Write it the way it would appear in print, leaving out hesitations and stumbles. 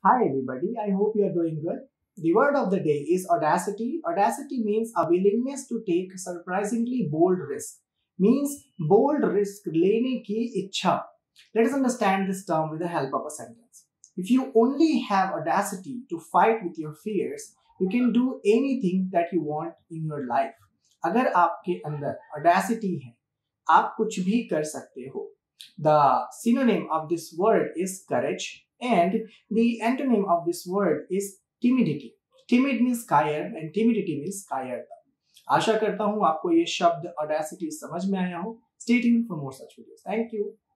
Hi everybody, I hope you are doing good. The word of the day is audacity. Audacity means a willingness to take surprisingly bold risk. Means bold risk लेने की इच्छा. Let us understand this term with the help of a sentence. If you only have audacity to fight with your fears, you can do anything that you want in your life. अगर आपके अंदर audacity है, आप कुछ भी कर सकते हो. The synonym of this word is courage and the antonym of this word is timidity. Timid means scared and timidity means scared. आशा करता हूँ आपको ये शब्द audacity समझ में आया हो. Stay tuned for more such videos. Thank you.